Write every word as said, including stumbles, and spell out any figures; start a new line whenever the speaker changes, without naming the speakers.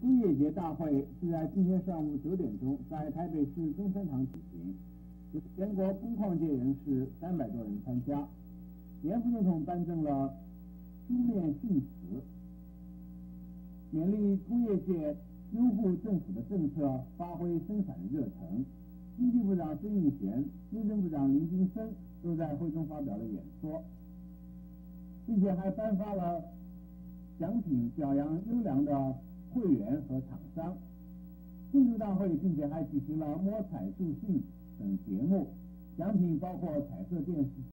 工业节大会是在今天上午九点钟在台北市中山堂举行，有全国工矿界人士三百多人参加。严副总统颁证了书面信词，勉励工业界拥护政府的政策，发挥生产的热忱。经济部长孙运璇、内政部长林金生都在会中发表了演说，并且还颁发了奖品表扬优良的会员和厂商。庆祝大会并且还举行了摸彩助兴等节目，奖品包括彩色电视